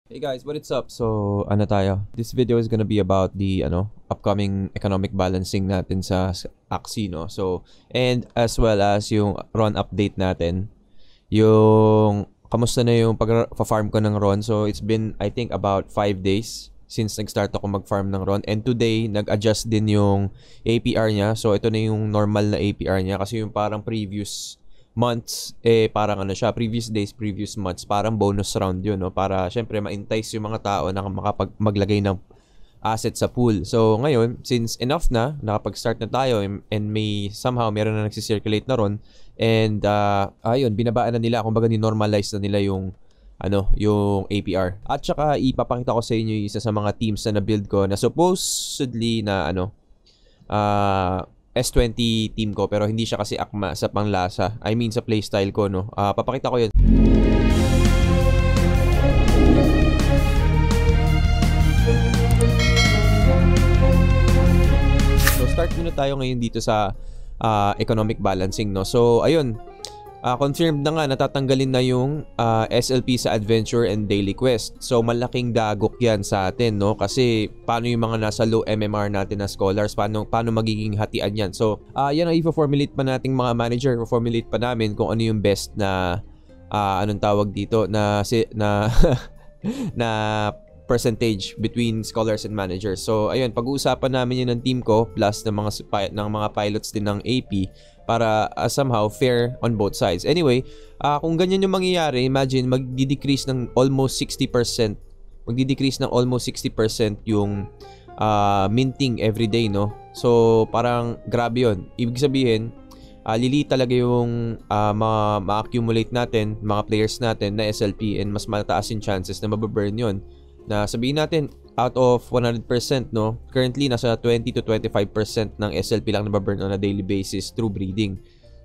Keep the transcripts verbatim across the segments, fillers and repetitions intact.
Hey guys, what is up? So, ano tayo? This video is gonna be about the ano, upcoming economic balancing natin sa Axie, no? So, and as well as yung Ron update natin. Yung kamusta na yung pag-farm ko ng Ron. So, it's been I think about five days since nag-start ako mag-farm ng Ron. And today, nag-adjust din yung A P R niya. So, ito na yung normal na A P R niya kasi yung parang previous months, eh parang ano siya, previous days, previous months, parang bonus round yun, no? Para syempre ma-entice yung mga tao na makapag maglagay ng asset sa pool. So ngayon, since enough na, nakapag-start na tayo and may somehow meron na nagsisirculate na ron and uh, ayun, binabaan na nila, kumbaga ni-normalize na nila yung ano, yung A P R. At saka ipapakita ko sa inyo yung isa sa mga teams na na-build ko na supposedly na ano, ah uh, S twenty team ko pero hindi siya kasi akma sa panglasa. I mean sa playstyle ko, no. Uh, papakita ko 'yun. So start muna tayo ngayon dito sa uh, economic balancing, no. So ayun, Uh, confirmed na nga, natatanggalin na yung uh, S L P sa Adventure and Daily Quest. So malaking dagok yan sa atin, no? Kasi paano yung mga nasa low M M R natin na scholars, paano, paano magiging hatian yan? So uh, yan ang i-formulate pa nating mga manager, i-formulate pa namin kung ano yung best na uh, anong tawag dito na si, na na percentage between scholars and managers. So ayun, pag-uusapan namin yun ng team ko plus ng mga ng mga pilots din ng A P para uh, somehow fair on both sides. Anyway, uh, kung ganyan yung mangyayari, imagine magdi-decrease ng almost sixty percent. Magdi-decrease ng almost sixty percent yung uh, minting every day, no? So parang grabe yun. Ibig sabihin, uh, lili talaga yung uh, ma-accumulate natin, mga players natin na S L P and mas mataas yung chances na mababurn yun. Na sabihin natin, out of one hundred percent, no, currently nasa twenty to twenty-five percent ng S L P lang nababurn on a daily basis through breeding.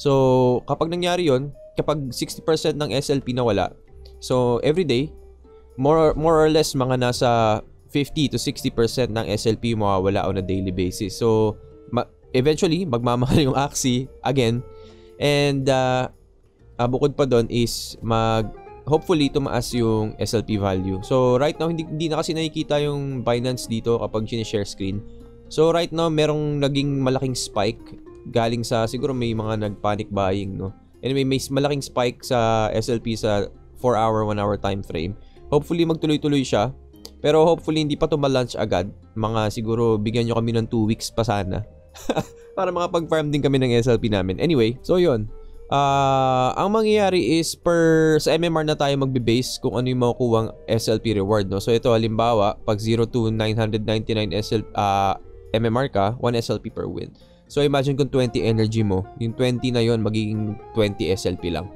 So kapag nangyari yon, kapag sixty percent ng S L P na wala, so everyday more, more or less mga nasa fifty to sixty percent ng S L P mawawala on a daily basis. So ma eventually magmamahal yung Axie again, and uh, uh, bukod pa doon is mag hopefully tumaas yung S L P value. So right now hindi, hindi na kasi nakikita yung Binance dito kapag sinishare screen. So right now merong naging malaking spike galing sa siguro may mga nag-panic buying, no. Anyway, may malaking spike sa S L P sa four hour, one hour time frame. Hopefully magtuloy-tuloy siya. Pero hopefully hindi pa to ma-launch agad. Mga siguro bigyan nyo kami ng two weeks pa sana. Para makapag-farm din kami ng S L P namin. Anyway, so yun. Uh, ang mangyayari is per sa M M R na tayo magbe-base kung ano yung makukuhang S L P reward, no? So ito halimbawa, pag zero to nine ninety-nine S L, uh, M M R ka, one S L P per win. So imagine kung twenty energy mo, yung twenty na yon magiging twenty S L P lang.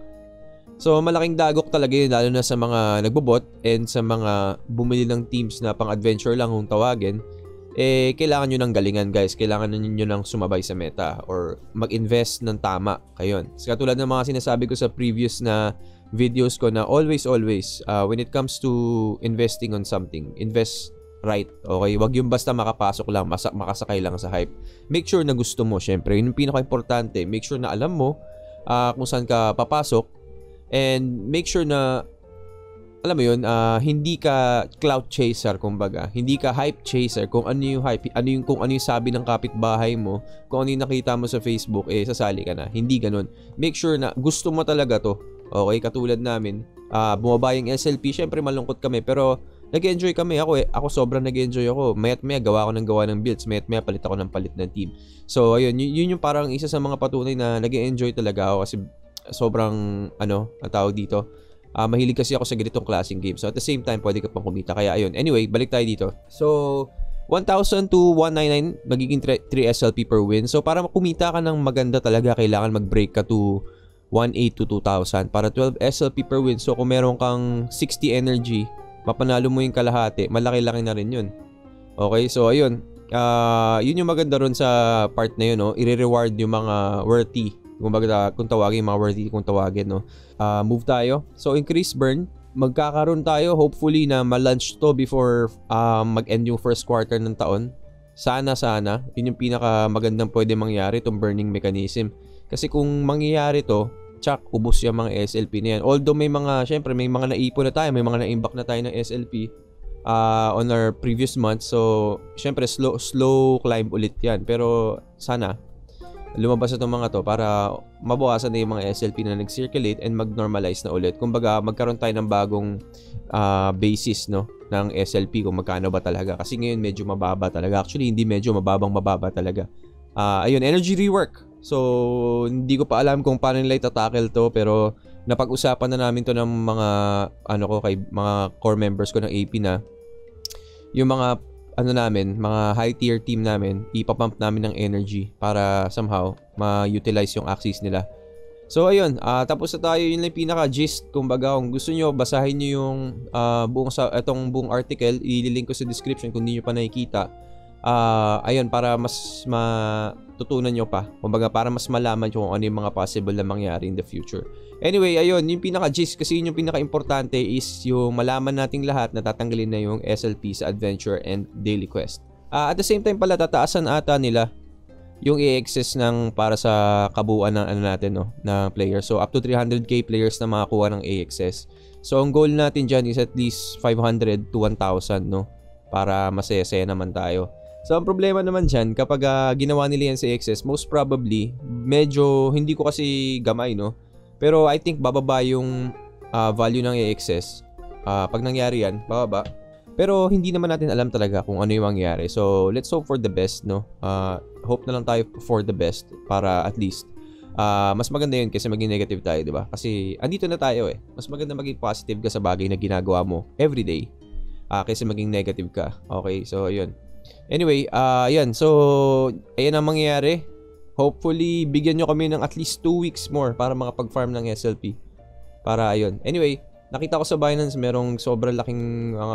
So malaking dagok talaga yun, lalo na sa mga nagbobot and sa mga bumili ng teams na pang-adventure lang kung tawagin. Eh, kailangan nyo ng galingan, guys. Kailangan nyo ng sumabay sa meta or mag-invest ng tama. Kayon. So, katulad ng mga sinasabi ko sa previous na videos ko na always, always, uh, when it comes to investing on something, invest right. Okay? Wag yung basta makapasok lang, masak makasakay lang sa hype. Make sure na gusto mo, syempre. Yun yung pinaka-importante. Make sure na alam mo uh, kung saan ka papasok and make sure na alam mo yun, uh, hindi ka clout chaser, kumbaga. Hindi ka hype chaser. Kung ano yung hype, ano yung, kung ano yung sabi ng kapitbahay mo, kung ano yung nakita mo sa Facebook, eh, sasali ka na. Hindi ganun. Make sure na gusto mo talaga to. Okay? Katulad namin, uh, bumaba yung S L P. Siyempre, malungkot kami. Pero, nag-enjoy kami. Ako, eh, ako sobrang nag-enjoy ako. Mayat maya, gawa ko ng gawa ng builds. Mayat maya, palit ako ng palit ng team. So, ayun. Yun, yun yung parang isa sa mga patunay na nag-enjoy talaga ako kasi sobrang, ano, ang tawag dito, Uh, mahilig kasi ako sa ganitong klaseng game. So at the same time, pwede ka pang kumita. Kaya ayun. Anyway, balik tayo dito. So, one thousand to one ninety-nine magiging three S L P per win. So para kumita ka ng maganda talaga, kailangan mag-break ka to one eight to two thousand para twelve S L P per win. So kung meron kang sixty energy, mapanalo mo yung kalahati. Malaki-laki na rin yun. Okay, so ayun. Uh, yun yung maganda ron sa part na yun, no? I-reward yung mga worthy. Kung baga, kung tawagin, mga worthy kung tawagin, no? Uh, move tayo. So, increase burn. Magkakaroon tayo, hopefully, na ma-launch to before uh, mag-end yung first quarter ng taon. Sana, sana. Yun yung pinaka magandang pwede mangyari, itong burning mechanism. Kasi kung mangyayari to, tsak, ubos yung mga S L P na yan. Although may mga, syempre, may mga naipon na tayo, may mga na-imbak na tayo ng S L P uh, on our previous month. So, syempre, slow, slow climb ulit yan. Pero, sana, lumabas na itong mga to para mabawasan na yung mga S L P na nag-circulate and mag-normalize na ulit. Kumbaga, magkaroon tayo ng bagong uh, basis, no, ng S L P kung magkano ba talaga. Kasi ngayon, medyo mababa talaga. Actually, hindi medyo mababang mababa talaga. Uh, ayun, energy rework. So, hindi ko pa alam kung paano nila itatakil to, pero napag-usapan na namin to ng mga ano ko kay mga core members ko ng A P na yung mga ano namin, mga high tier team namin, ipapump namin ng energy para somehow ma-utilize yung axis nila. So ayun, uh, tapos na tayo. Yun lang pinaka gist. Kumbaga, kung gusto nyo, basahin nyo yung uh, buong sa itong buong article, ililink ko sa description kung hindi nyo pa nakikita. Uh, ayun, para mas matutunan nyo pa. Kumbaga, para mas malaman nyo kung ano yung mga possible na mangyari in the future. Anyway, ayun, yung pinaka-gist kasi yun yung pinaka-importante is yung malaman nating lahat na tatanggalin na yung S L P sa Adventure and Daily Quest. Uh, at the same time pala, tataasan ata nila yung A X S ng para sa kabuuan ng ano natin, no, na player. So, up to three hundred K players na makakuha ng A X S. So, ang goal natin dyan is at least five hundred to one thousand, no, para masaya-saya naman tayo. So, ang problema naman dyan, kapag uh, ginawa nila yan sa A X S, most probably, medyo, hindi ko kasi gamay, no? Pero I think bababa yung uh, value ng A X S. Uh, pag nangyari yan, bababa. Pero hindi naman natin alam talaga kung ano yung mangyari. So, let's hope for the best, no? Uh, hope na lang tayo for the best para at least uh, mas maganda yun kasi maging negative tayo, di ba? Kasi andito na tayo eh. Mas maganda maging positive ka sa bagay na ginagawa mo everyday uh, kaysa maging negative ka. Okay, so yun. Anyway, uh, yan. So, ayan ang mangyayari. Hopefully, bigyan nyo kami ng at least two weeks more para makapag-farm ng S L P. Para, ayun. Anyway, nakita ko sa Binance merong sobrang laking uh,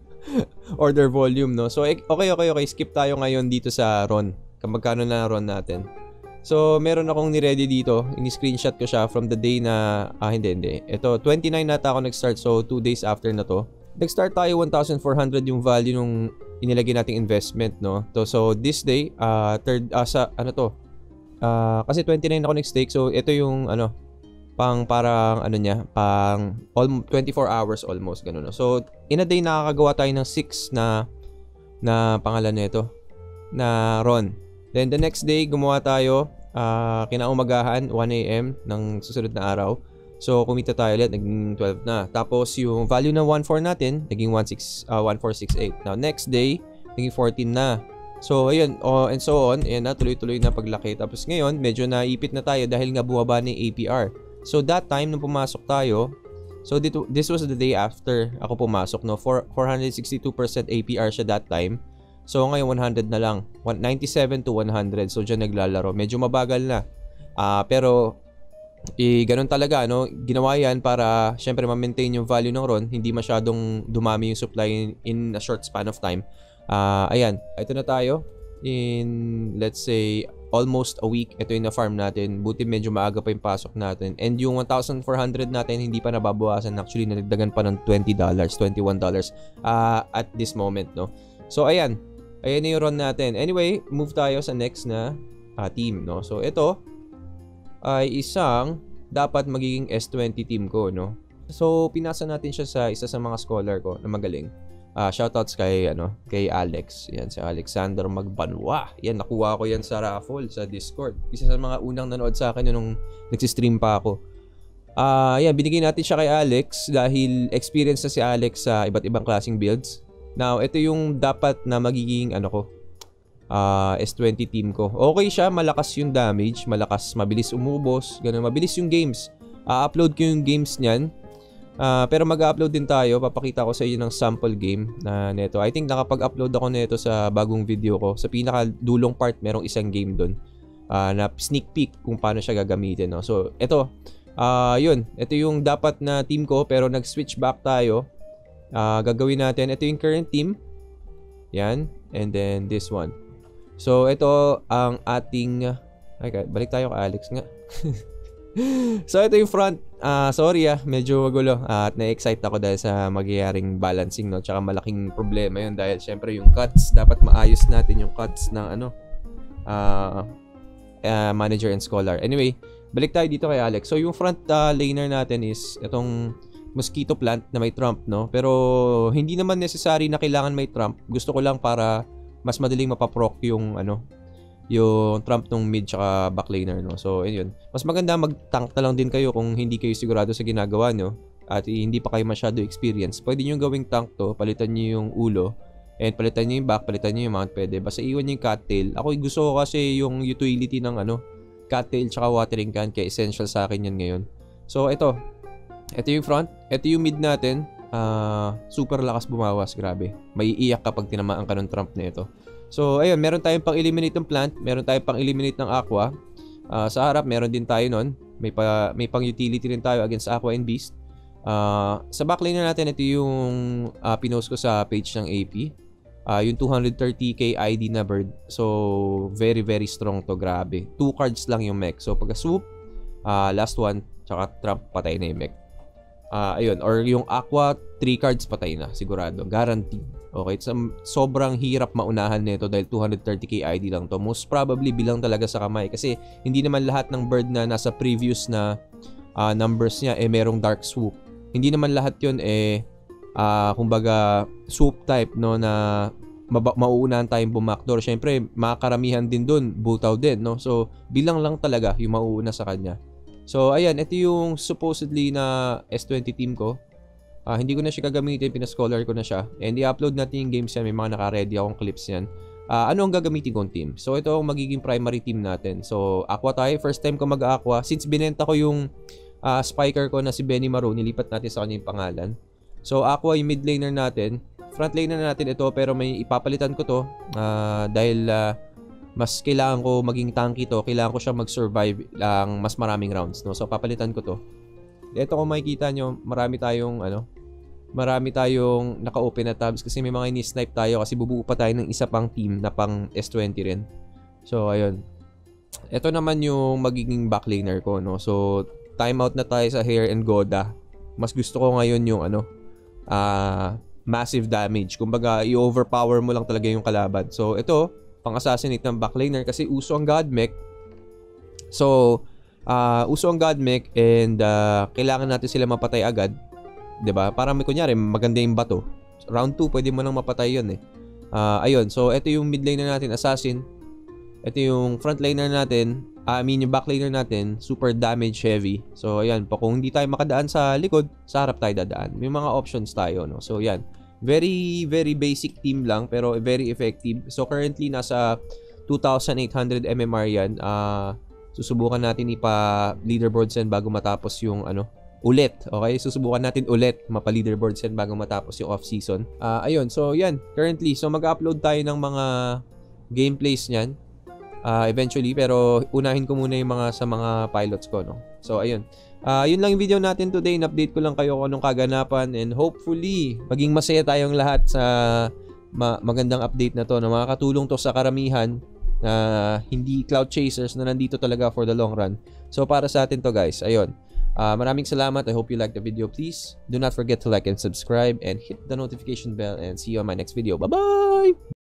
order volume, no? So, okay, okay, okay. Skip tayo ngayon dito sa R O N. Magkano na R O N natin. So, meron akong ni-ready dito. Ini-screenshot ko siya from the day na... Ah, hindi, hindi. Ito, twenty-nine nata ako nag-start. So, two days after na to. Nag-start tayo one thousand four hundred yung value nung inilagay nating investment, no? To, so, this day, uh, third, uh, sa, ano to? Uh, kasi twenty-nine ako nag-stake. So, ito yung, ano, pang parang, ano niya, pang twenty-four hours almost, ganun, no? So, in a day, nakakagawa tayo ng six na, na pangalan nito, na R O N. Then, the next day, gumawa tayo, uh, kinaumagahan, one A M ng susunod na araw. So, kumita tayo ulit, naging twelve na. Tapos, yung value ng one four natin, naging one four six eight. Now, next day, naging fourteen na. So, ayun, oh, and so on. Ayan na, tuloy-tuloy na paglaki. Tapos ngayon, medyo naipit na tayo dahil nga bumaba ni A P R. So, that time, nung pumasok tayo, so, dito, this was the day after ako pumasok, no? four hundred sixty-two percent A P R siya that time. So, ngayon, one hundred na lang. ninety-seven to one hundred. So, dyan naglalaro. Medyo mabagal na. Uh, pero, eh, ganun talaga, no? Ginawa yan para, syempre, ma-maintain yung value ng R O N. Hindi masyadong dumami yung supply in, in a short span of time. Uh, ayan, ito na tayo. In, let's say, almost a week, ito yung na-farm natin. Buti medyo maaga pa yung pasok natin. And yung one thousand four hundred natin, hindi pa nababawasan. Actually, nadagdagan pa ng twenty dollars, twenty-one dollars uh, at this moment, no? So, ayan. Ayan yung R O N natin. Anyway, move tayo sa next na uh, team, no? So, ito ay isang dapat magiging S twenty team ko, no? So, pinasa natin siya sa isa sa mga scholar ko na magaling. Uh, shoutouts kay, ano, kay Alex. Yan, si Alexander Magbanwa. Yan, nakuha ko yan sa raffle, sa Discord. Isa sa mga unang nanood sa akin nung nagsistream pa ako. Uh, yan, binigay natin siya kay Alex dahil experience na si Alex sa iba't ibang klaseng builds. Now, ito yung dapat na magiging, ano ko, Uh, S twenty team ko. Okay siya, malakas yung damage, malakas, mabilis umubos, ganun, mabilis yung games. Uh, upload ko yung games niyan. Uh, pero mag-upload din tayo, papakita ko sa inyo ng sample game na neto. I think nakapag-upload ako neto sa bagong video ko. Sa pinaka-dulong part, merong isang game doon uh, na sneak peek kung paano siya gagamitin, no? So, ito, uh, yun, ito yung dapat na team ko, pero nag-switch back tayo. Uh, gagawin natin, ito yung current team. Yan, and then this one. So, ito ang ating... Ay, balik tayo kay Alex nga. So, ito yung front. Uh, sorry ah, medyo magulo. Uh, at na-excite ako dahil sa magyayaring balancing, no? Tsaka malaking problema yun dahil syempre yung cuts, dapat maayos natin yung cuts ng ano, uh, uh, manager and scholar. Anyway, balik tayo dito kay Alex. So yung front uh, laner natin is itong mosquito plant na may trump, no? Pero hindi naman necessary na kailangan may trump. Gusto ko lang para mas madaling mapaproc yung ano, yung trump ng mid tsaka back laner, no? So ayun. Mas maganda mag-tank na lang din kayo kung hindi kayo sigurado sa ginagawa nyo at hindi pa kayo masyado experience. Pwede nyo gawing tank to, palitan nyo yung ulo and palitan nyo yung back, palitan nyo yung mount, pwede. Basta iwan nyo yung cattail. Ako gusto ko kasi yung utility ng ano, cattail tsaka watering can, kaya essential sa akin yan ngayon. So ito, ito yung front, ito yung mid natin. Uh, super lakas bumawas, grabe. May iiyak kapag tinamaan ka ng trump na ito. So ayun, meron tayong pang-eliminate ng plant, meron tayong pang-eliminate ng aqua. Uh, sa harap, meron din tayo nun. May, pa, may pang-utility rin tayo against aqua and beast. Uh, sa backlane na natin, ito yung uh, pinost ko sa page ng A P. Uh, yung two hundred thirty K I D na bird. So, very very strong to, grabe. Two cards lang yung mech. So, pagka swoop, uh, last one, tsaka trump, patay na yung mech. Uh, ayun, or yung aqua, three cards, patay na. Sigurado. Guaranteed. Okay, so, sobrang hirap maunahan nito dahil two hundred thirty K I D lang to. Most probably, bilang talaga sa kamay. Kasi, hindi naman lahat ng bird na nasa previous na uh, numbers niya, eh, merong dark swoop. Hindi naman lahat yun, eh, Uh, kumbaga swoop type, no, na mauunahan tayong bumakdoor. Syempre makakaramihan din dun butaw din, no, so bilang lang talaga yung mauuna sa kanya. So ayan, ito yung supposedly na S twenty team ko. uh, hindi ko na siya gagamitin, pinascholar ko na siya and i-upload natin yung games yan. May mga naka-ready akong clips yan. Uh, ano ang gagamitin kong team? So ito ang magiging primary team natin. So aqua tayo, first time ko mag-aqua since binenta ko yung uh, spiker ko na si Benny Maru. Nilipat natin sa kanya yung pangalan. So, aqua yung mid laner natin. Front laner natin ito, pero may ipapalitan ko to uh, dahil uh, mas kailangan ko maging tanky to. Kailangan ko siya mag-survive lang mas maraming rounds, no? So, papalitan ko to. Ito kung makikita nyo, marami tayong ano, marami tayong naka-open na tabs kasi may mga ini-snipe tayo kasi bubuo pa tayo ng isa pang team na pang S twenty rin. So, ayun. Ito naman yung magiging back laner ko, no? So, timeout na tayo sa Hair and Goda. Mas gusto ko ngayon yung ano, Uh, massive damage. Kumbaga, i-overpower mo lang talaga yung kalaban. So, ito, pang-assassinate ng backlaner kasi uso ang God Mech. So, uh, uso ang God Mech and uh, kailangan natin sila mapatay agad. 'Di ba? Para may kunyari, maganda yung bato. Round two, pwede mo nang mapatay yun eh. Uh, ayun, so ito yung mid laner natin, assassin. Ito yung front laner natin. I mean, yung back laner natin, super damage heavy. So, ayan, pa kung hindi tayo makadaan sa likod, sa harap tayo dadaan. May mga options tayo, no? So, ayan. Very, very basic team lang, pero very effective. So, currently, nasa two thousand eight hundred M M R yan. Uh, susubukan natin ipa-leaderboards yan bago matapos yung, ano, ulit. Okay? Susubukan natin ulit mapa-leaderboards yan bago matapos yung off-season. Uh, ayun, so, yan. Currently, so, mag-upload tayo ng mga gameplays niyan. Uh, eventually, pero unahin ko muna yung mga sa mga pilots ko, no? So, ayun. Uh, yun lang yung video natin today. In-update ko lang kayo kung anong kaganapan and hopefully, maging masaya tayong lahat sa ma magandang update na to na makakatulong to sa karamihan na uh, hindi cloud chasers na nandito talaga for the long run. So, para sa atin to, guys. Ayun. Uh, maraming salamat. I hope you liked the video. Please do not forget to like and subscribe and hit the notification bell and see you on my next video. Bye-bye!